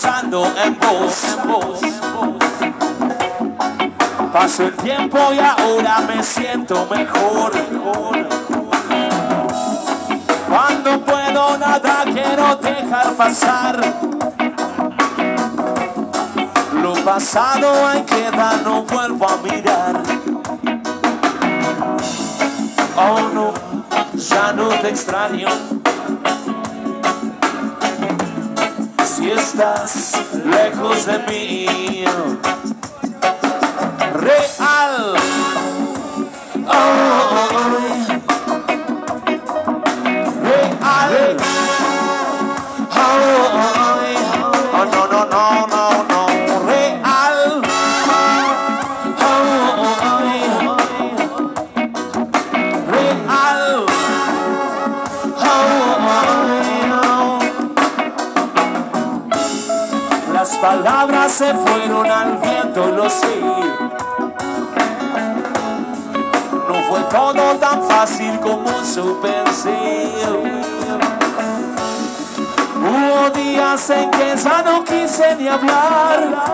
pensando en vos. Pasó el tiempo y ahora me siento mejor. Cuando puedo nada quiero dejar pasar. Lo pasado ahí queda, no vuelvo a mirar. Oh no, ya no te extraño. Si estás lejos de mí. Real. Real. Oh, no, no, no, no, no. Real. Real. Las palabras se fueron al viento, lo sé. No fue todo tan fácil como yo pensé. Hubo días en que ya no quise ni hablar.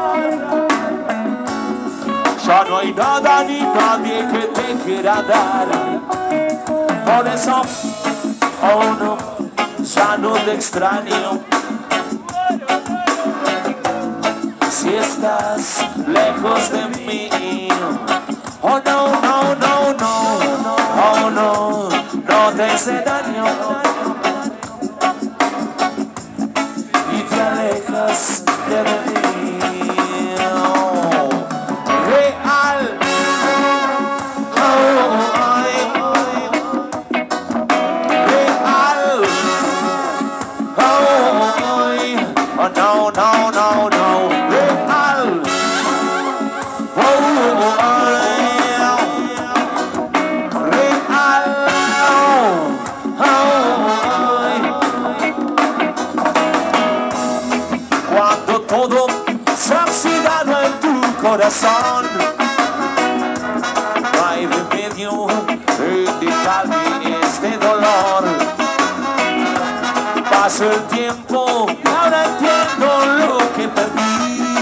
Ya no hay nada ni nadie que te quiera dar. Por eso, oh no, ya no te extraño. Si estás lejos de mí. Oh no, no, no, no. Oh no, no te hace daño. Y te alejas de mí. Real. Real. Oh no, no, no, no. Real. Cuando todo se ha oxidado en tu corazón, no hay remedio en dejarme este dolor. Pasó el tiempo y ahora entiendo lo que perdí.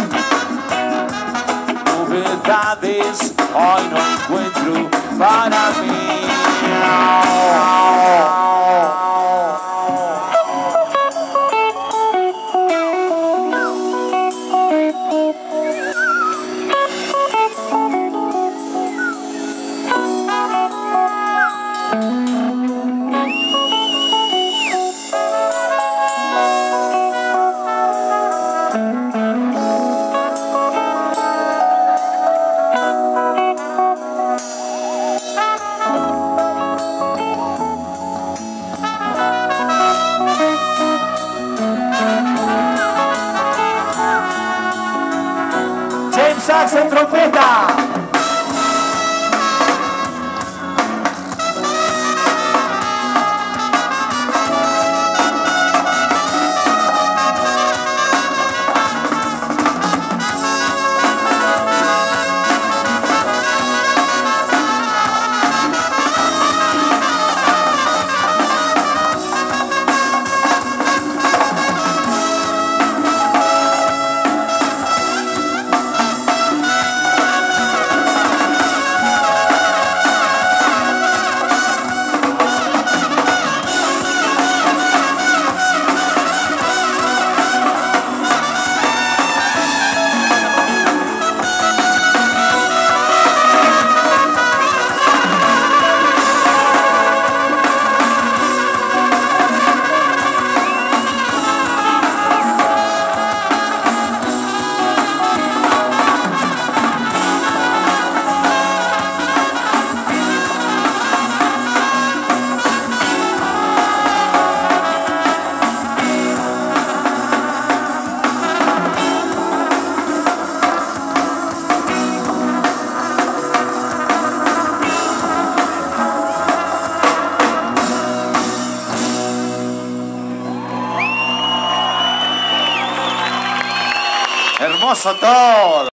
Novedades hoy no encuentro para mí. Sax en trompeta. Hermoso todo.